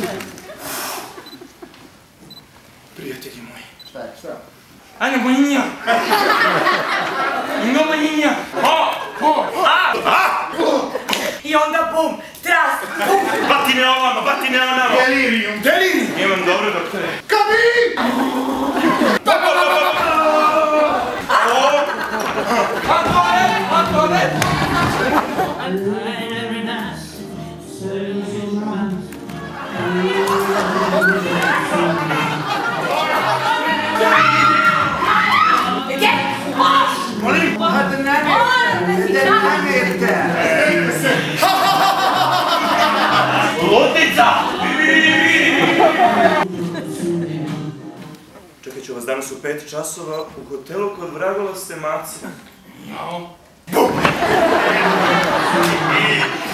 Prijatelji moji. Šta je, šta? Ajde, manjinja! Ima manjinja! I onda bum, tras, bum! Batine ovamo, batine onamo! Delirium, delirium! Imam dobro, doktore. Kabi! Antone! Molim? Hadi namirite! Lutica! Čekat ću vas danas u 5 časova u hotelu kod Vragola Maca. Jao.